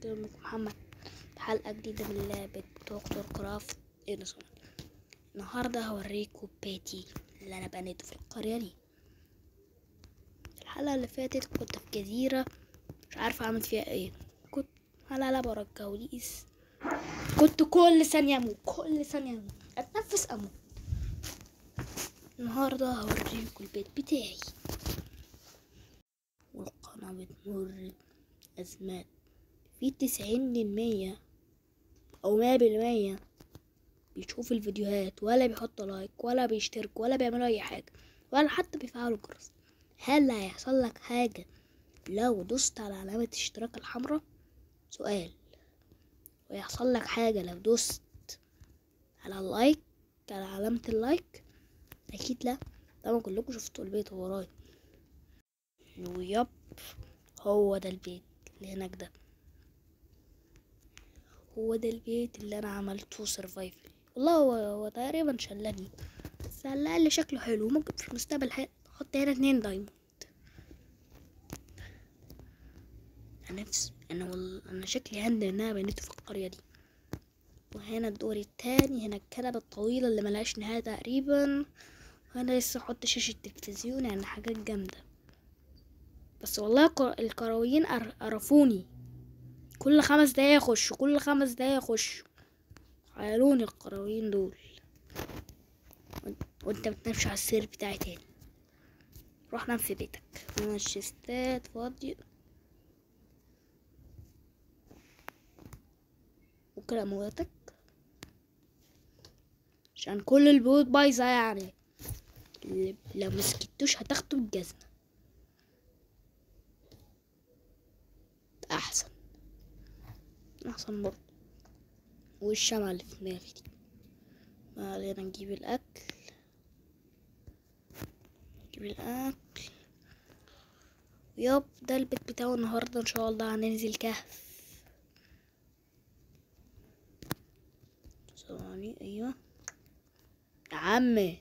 كلمة محمد حلقة جديدة من لعبة دكتور كرافت إنسون. النهاردة هوريكم بيتي اللي أنا بنيته في القرية دي. الحلقة اللي فاتت كنت في جزيرة مش عارفة أعمل فيها ايه، كنت على لبرة الجواليس، كنت كل ثانية أموت، أتنفس أموت. النهاردة هوريكم البيت بتاعي، والقناة بتمر أزمات، في 90% أو 100% بيشوف الفيديوهات ولا بيحط لايك ولا بيشترك ولا بيعملوا أي حاجة ولا حتى بيفعلوا الجرس. هل هيحصل لك حاجة لو دوست على علامة الاشتراك الحمراء؟ سؤال. ويحصل لك حاجة لو دوست على اللايك، على علامة اللايك؟ أكيد لا. طبعا كلكم شفتوا البيت وراي، ويب هو ده البيت اللي هناك ده، هو ده البيت اللي انا عملته سرفايفل. والله هو تقريبا شلني، بس على الاقل شكله حلو. ممكن في المستقبل احط هنا 2 دايموند. انا شكلي عندي ان انا بنيته في القريه دي. وهنا الدور التاني، هنا الكنبه الطويله اللي ملهاش نهايه تقريبا. وهنا لسه احط شاشه تلفزيون، يعني حاجات جامده. بس والله الكرويين قرفوني، كل 5 دقايق يخشوا، كل 5 دقايق يخشوا. عيالوني القرويين دول. وانت بتنامش على السرير بتاعي تاني، روح نام في بيتك. انا الشيستات فاضي ممكن اموتك عشان كل البيوت بايظه، يعني لو مسكتوش هتاخدوا الجزمه. احسن برضه. والشمعة اللي في دماغي دي. ما علينا، نجيب الاكل. ياب ده البيت بتاعه. النهارده ان شاء الله هننزل كهف. ثواني، ايوه يا عمي،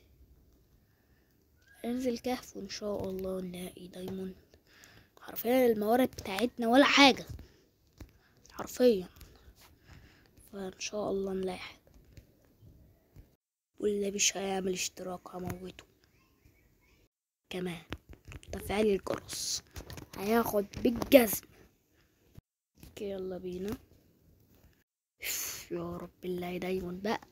ننزل كهف وان شاء الله نلاقي دايموند. حرفيا الموارد بتاعتنا ولا حاجه، حرفيا. فان شاء الله نلاقي حاجه. واللي مش هيعمل اشتراك هموته كمان. تفعيل الجرس هياخد بالجزم. يلا بينا. يا رب الله دايما بقى.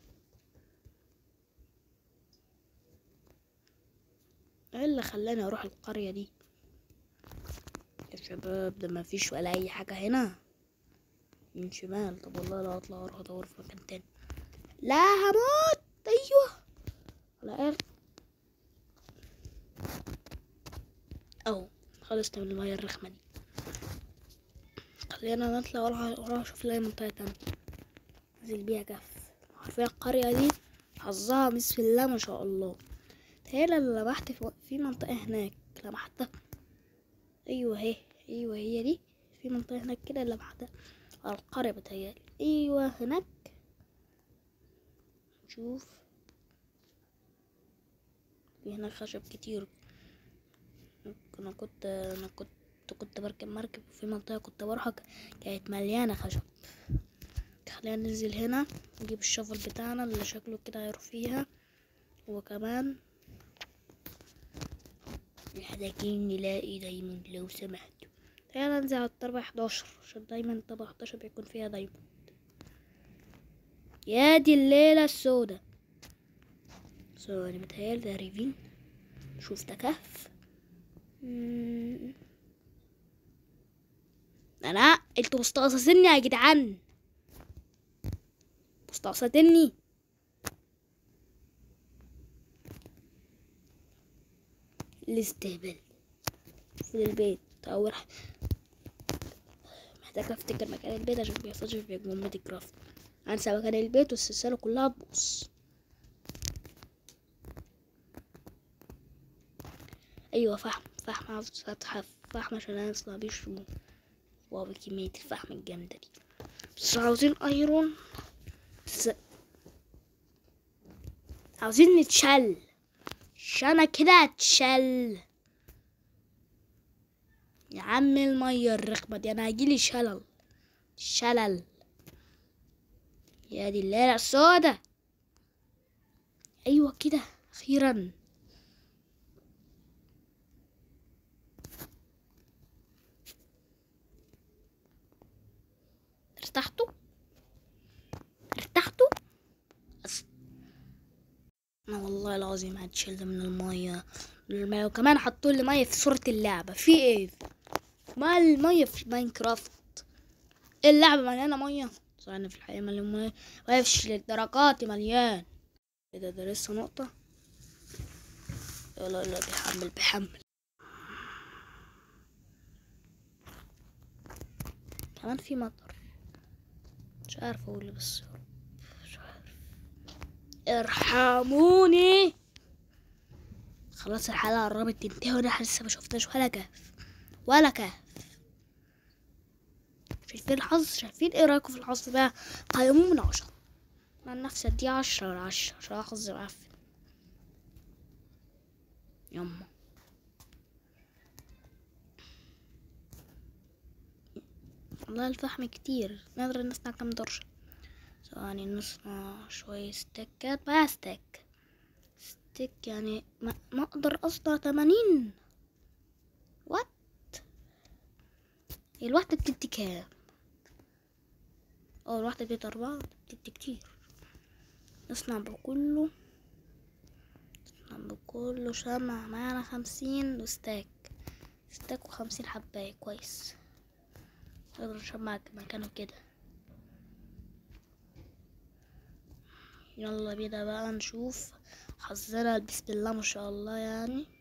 ايه اللي خلاني اروح القرية دي يا شباب؟ ده ما فيش ولا اي حاجة هنا من شمال. طب والله لا اطلع اروح ادور في مكان تاني. لا هموت. ايوه على ايه اهو. خلصت من المية الرخمة دي. خلينا نطلع واروح اشوف لي منطقة تانية انزل بيها كهف. عارفين القرية دي حظها بسم الله ما شاء الله. تهيألي اللي لمحت في منطقة هناك لمحتها. ايوه هي دي. في منطقة هناك كده لمحتها على القرية بتهيألي. ايوه هناك. نشوف. في هناك خشب كتير. انا كنت بركب مركب في منطقة كنت بروحها، كانت مليانة خشب. خلينا ننزل هنا نجيب الشفل بتاعنا اللي شكله كده هيروح فيها. وكمان محتاجين نلاقي دايموند لو سمحتوا. تعالى ننزل على الطابق 11 عشان دايما الطابق 11 بيكون فيها دايموند. يا دي الليلة السوداء. ثواني، متهيألي ده ريفين. شوف ده كهف. انتوا مستقصديني يا جدعان، مستقصديني. الاستهبال في البيت. اول محتاج افتكر مكان البيت عشان ميحصلش في مهمة كرافت. انسى مكان البيت والسلسلة كلها تبوظ. ايوه فحم عاوز فتحة فحم عشان اصلا بيشربوا. واو كمية الفحم الجامدة دي. بس عاوزين ايرون. بس عاوزين نتشل شانا كده اتشل. يا عم المية الرخمة دي انا هيجيلي شلل. شلل. يا دي الليلة السوداء. ايوه كده اخيرا. ارتحتوا انا والله العظيم هتشيل من المية. وكمان حطوا لي مية في صورة اللعبة. في ايه؟ ما المية في ماينكرافت، اللعبة مليانة مية. صح انا في الحقيقة مليان مية. وقفش للدرجات مليان. ايه ده لسه نقطة. لا بيحمل. كمان في مطر. مش عارف اقول بس مش عارف. ارحموني. خلاص الحلقة قربت تنتهي وانا لسه ما شفتهاش ولا كهف. شايفين الحظ؟ شايفين ايه رايكم في الحظ بقى؟ قيموه من 10. مع نفسي اديه 10/10 عشان حظي معفن. يما والله الفحم كتير. نقدر نصنع كام درجة؟ ثواني نصنع شوية ستيكات. بقى ستيك يعني ما اقدر اصنع 80. وات الواحدة بتدي كام؟ الواحدة بتدي 4. بتدي كتير. نصنع بكله شمع. معانا 50 ستاك و50 حباية. كويس. نقدر نشمع مكانه كده. يلا بينا بقى نشوف حظنا. بسم الله ما شاء الله يعني.